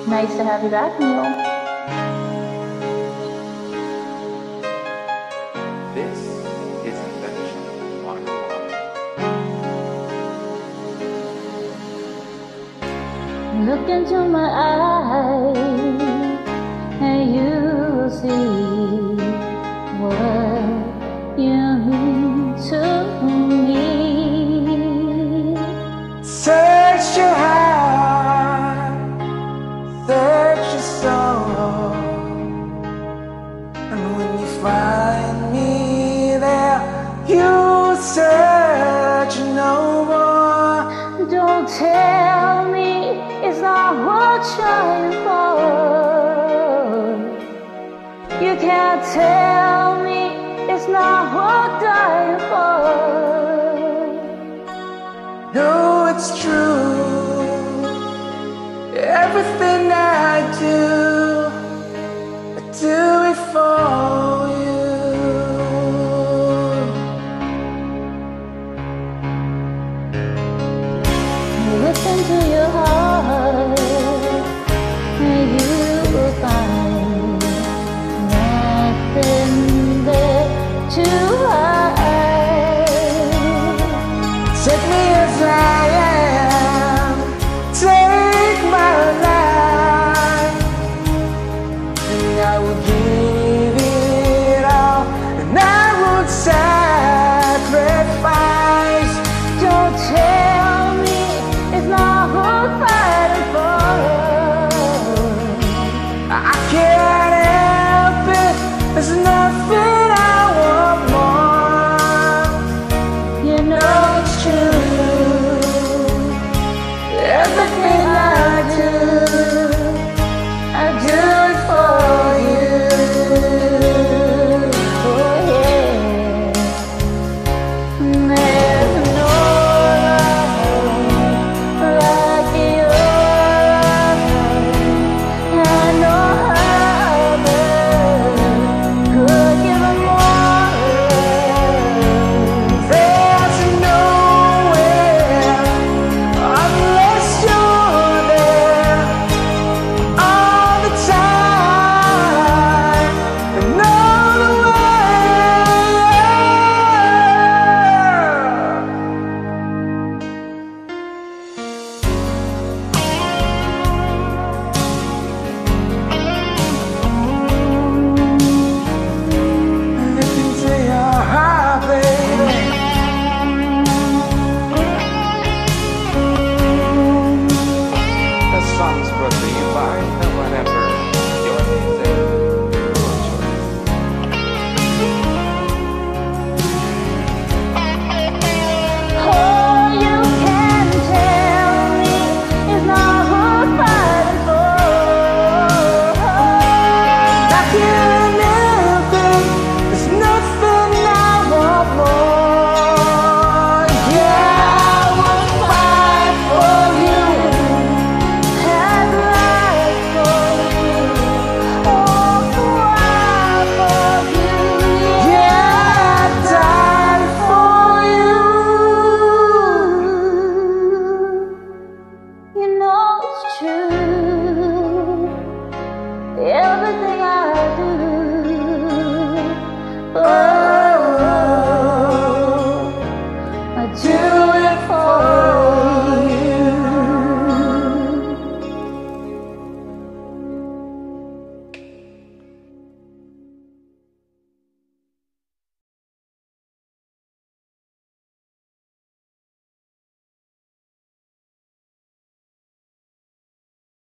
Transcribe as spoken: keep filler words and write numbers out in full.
Nice to have you back, Neil. This is Invention one oh one. Look into my eyes and you'll see what you mean to me. Search your heart, search your soul, and when you find me there, you search no more. Don't tell me it's not worth trying for. You can't tell me it's not worth dying for. No, it's true. Everything I do, I do it for you. Listen to